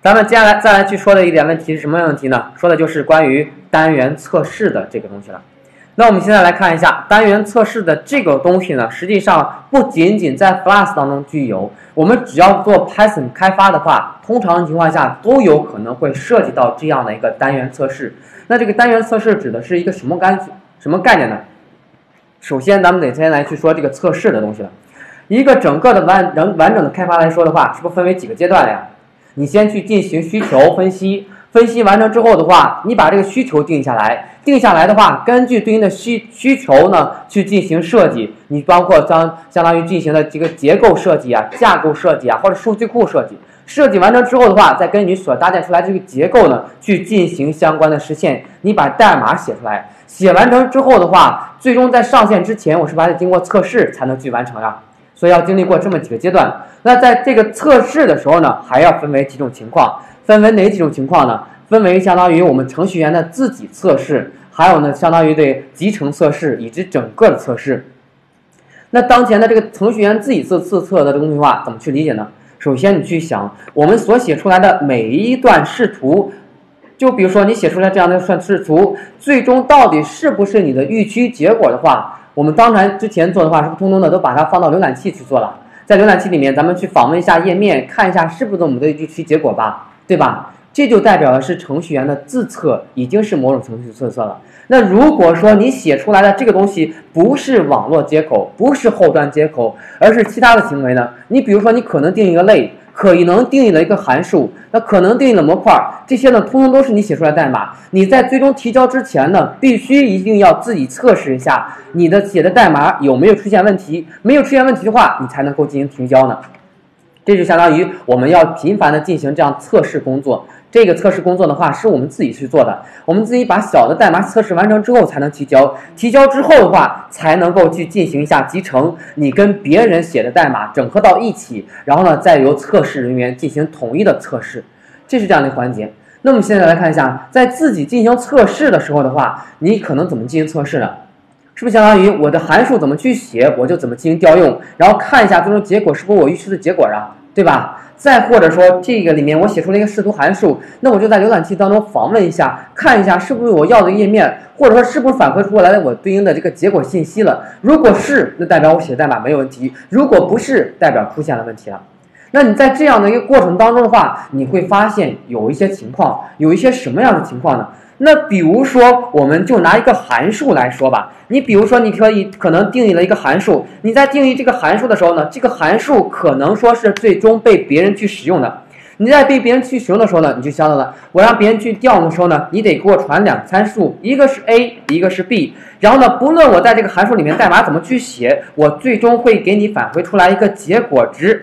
咱们接下来再来去说的一点问题是什么问题呢？说的就是关于单元测试的这个东西了。那我们现在来看一下单元测试的这个东西呢，实际上不仅仅在 Flask 当中具有，我们只要做 Python 开发的话，通常情况下都有可能会涉及到这样的一个单元测试。那这个单元测试指的是一个什么概念呢？首先咱们得先来去说这个测试的东西了。一个整个的完整的开发来说的话，是不是分为几个阶段呀？你先去进行需求分析，分析完成之后的话，你把这个需求定下来的话，根据对应的需求呢去进行设计，你包括相当于进行的这个结构设计啊、架构设计啊，或者数据库设计。设计完成之后的话，再根据你所搭建出来这个结构呢去进行相关的实现，你把代码写出来，写完成之后的话，最终在上线之前，我是把它经过测试才能去完成呀。所以要经历过这么几个阶段。那在这个测试的时候呢，还要分为几种情况，分为哪几种情况呢？分为相当于我们程序员的自己测试，还有呢相当于对集成测试以及整个的测试。那当前的这个程序员自己自测的这个东西的话，怎么去理解呢？首先你去想，我们所写出来的每一段视图，就比如说你写出来这样的视图，最终到底是不是你的预期结果的话，我们当然之前做的话，是不是通通的都把它放到浏览器去做了？在浏览器里面，咱们去访问一下页面，看一下是不是我们的预期结果吧，对吧？这就代表的是程序员的自测已经是某种程序自测了。那如果说你写出来的这个东西不是网络接口，不是后端接口，而是其他的行为呢？你比如说，你可能定一个类，可能定义了一个函数，那可能定义了模块，这些呢，通通都是你写出来的代码。你在最终提交之前呢，必须一定要自己测试一下你的写的代码有没有出现问题，没有出现问题的话，你才能够进行提交呢。这就相当于我们要频繁的进行这样测试工作。这个测试工作的话，是我们自己去做的，我们自己把小的代码测试完成之后才能提交，提交之后的话，才能够去进行一下集成，你跟别人写的代码整合到一起，然后呢，再由测试人员进行统一的测试，这是这样的一个环节。那么现在来看一下，在自己进行测试的时候的话，你可能怎么进行测试呢？是不是相当于我的函数怎么去写，我就怎么进行调用，然后看一下最终结果是不是我预期的结果啊，对吧？再或者说这个里面我写出了一个视图函数，那我就在浏览器当中访问一下，看一下是不是我要的页面，或者说是不是反馈出来的我对应的这个结果信息了。如果是，那代表我写的代码没有问题；如果不是，代表出现了问题了。那你在这样的一个过程当中的话，你会发现有一些情况，有一些什么样的情况呢？那比如说，我们就拿一个函数来说吧。你比如说，你可能定义了一个函数，你在定义这个函数的时候呢，这个函数可能说是最终被别人去使用的。你在被别人去使用的时候呢，你就想到了，我让别人去调用的时候呢，你得给我传两个参数，一个是 A， 一个是 B。然后呢，不论我在这个函数里面代码怎么去写，我最终会给你返回出来一个结果值，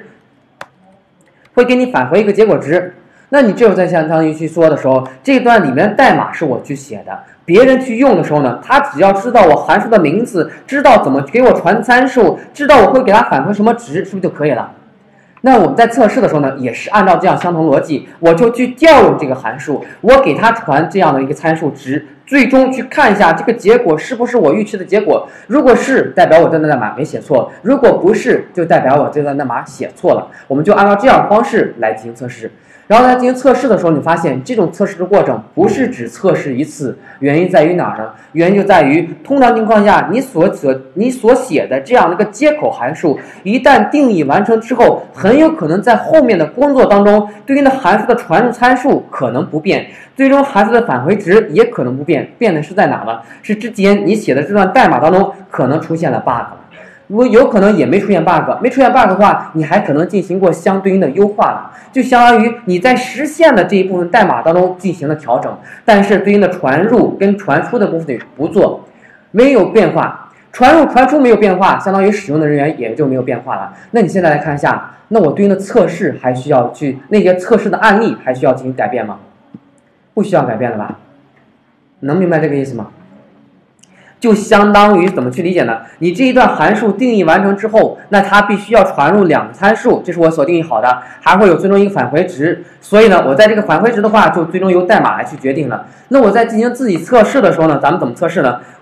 那你只有在相当于去说的时候，这段里面的代码是我去写的，别人去用的时候呢，他只要知道我函数的名字，知道怎么给我传参数，知道我会给他返回什么值，是不是就可以了？那我们在测试的时候呢，也是按照这样相同逻辑，我就去调用这个函数，我给他传这样的一个参数值，最终去看一下这个结果是不是我预期的结果。如果是，代表我这段代码没写错；如果不是，就代表我这段代码写错了。我们就按照这样的方式来进行测试。然后在进行测试的时候，你发现这种测试的过程不是只测试一次，原因在于哪儿呢？原因就在于通常情况下，你所写的这样的一个接口函数，一旦定义完成之后，很有可能在后面的工作当中，对应的函数的传入参数可能不变，最终函数的返回值也可能不变，变的是在哪呢？是之前你写的这段代码当中可能出现了 bug 了。如果有可能也没出现 bug， 没出现 bug 的话，你还可能进行过相对应的优化了，就相当于你在实现的这一部分代码当中进行了调整，但是对应的传入跟传出的部分不做，没有变化，传入传出没有变化，相当于使用的人员也就没有变化了。那你现在来看一下，那我对应的测试还需要去那些测试的案例还需要进行改变吗？不需要改变了吧？能明白这个意思吗？就相当于怎么去理解呢？你这一段函数定义完成之后，那它必须要传入两个参数，这是我所定义好的，还会有最终一个返回值。所以呢，我在这个返回值的话，就最终由代码来去决定了。那我在进行自己测试的时候呢，咱们怎么测试呢？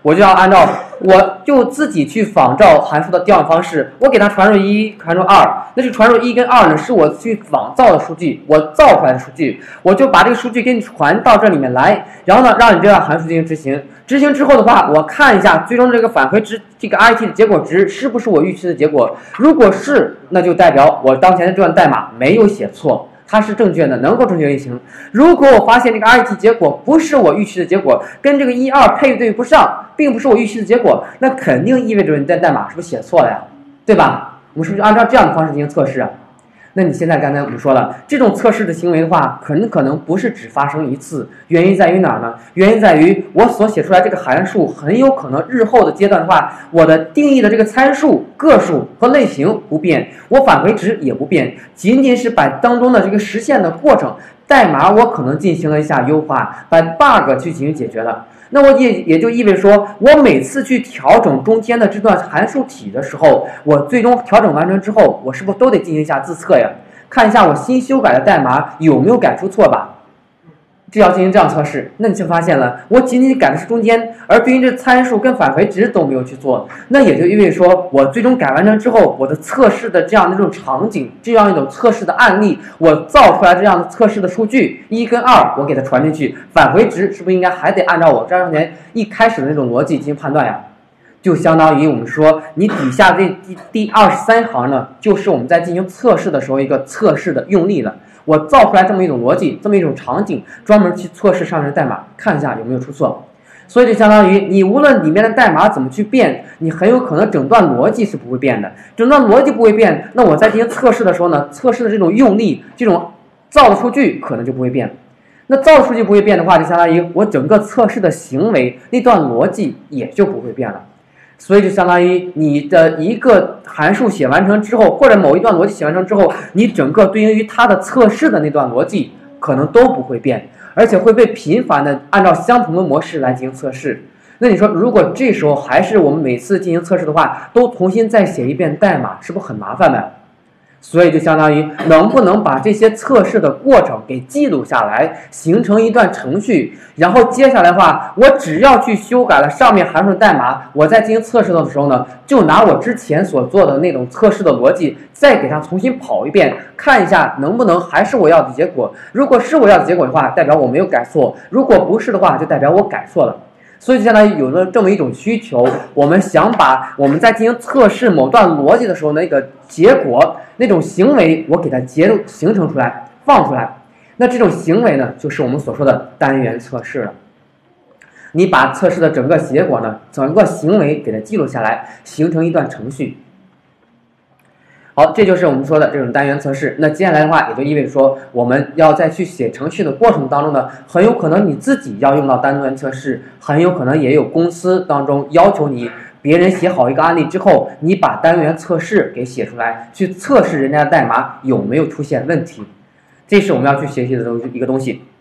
我就要按照，我就自己去仿照函数的调用方式，我给它传入1，传入2，那这传入1跟2呢，是我去仿造的数据，我造出来的数据，我就把这个数据给你传到这里面来，然后呢，让你这样函数进行执行。执行之后的话，我看一下最终这个返回值，这个 IT 的结果值是不是我预期的结果？如果是，那就代表我当前的这段代码没有写错，它是正确的，能够正确运行。如果我发现这个 IT 结果不是我预期的结果，跟这个1、2配对不上，并不是我预期的结果，那肯定意味着你的代码是不是写错了呀？对吧？我们是不是按照这样的方式进行测试啊？那你现在刚才我们说了，这种测试的行为的话，可能不是只发生一次，原因在于哪儿呢？原因在于我所写出来这个函数很有可能日后的阶段的话，我的定义的这个参数、个数和类型不变，我返回值也不变，仅仅是把当中的这个实现的过程代码我可能进行了一下优化，把 bug 去进行解决了。那我也就意味着说，我每次去调整中间的这段函数体的时候，我最终调整完成之后，我是不是都得进行一下自测呀？看一下我新修改的代码有没有改出错吧？这要进行这样测试，那你就发现了，我仅仅改的是中间，而对于这参数跟返回值都没有去做，那也就意味着说，我最终改完成之后，我的测试的这样的这种场景，这样一种测试的案例，我造出来这样的测试的数据1跟2，我给它传进去，返回值是不是应该还得按照我这样一开始的那种逻辑进行判断呀？就相当于我们说，你底下这第23行呢，就是我们在进行测试的时候一个测试的用例了。我造出来这么一种逻辑，这么一种场景，专门去测试上面的代码，看一下有没有出错。所以就相当于你无论里面的代码怎么去变，你很有可能整段逻辑是不会变的。整段逻辑不会变，那我在进行测试的时候呢，测试的这种用力，这种造的数据可能就不会变。那造的数据不会变的话，就相当于我整个测试的行为那段逻辑也就不会变了。所以就相当于你的一个函数写完成之后，或者某一段逻辑写完成之后，你整个对应于它的测试的那段逻辑可能都不会变，而且会被频繁的按照相同的模式来进行测试。那你说，如果这时候还是我们每次进行测试的话，都重新再写一遍代码，是不是很麻烦的？所以就相当于能不能把这些测试的过程给记录下来，形成一段程序，然后接下来的话，我只要去修改了上面函数的代码，我在进行测试的时候呢，就拿我之前所做的那种测试的逻辑，再给它重新跑一遍，看一下能不能还是我要的结果。如果是我要的结果的话，代表我没有改错；如果不是的话，就代表我改错了。所以就相当于有了这么一种需求，我们想把我们在进行测试某段逻辑的时候那个结果那种行为，我给它形成出来放出来。那这种行为呢，就是我们所说的单元测试了。你把测试的整个结果呢，整个行为给它记录下来，形成一段程序。好，这就是我们说的这种单元测试。那接下来的话，也就意味着说，我们要在去写程序的过程当中呢，很有可能你自己要用到单元测试，很有可能也有公司当中要求你，别人写好一个案例之后，你把单元测试给写出来，去测试人家的代码有没有出现问题。这是我们要去学习的一个东西。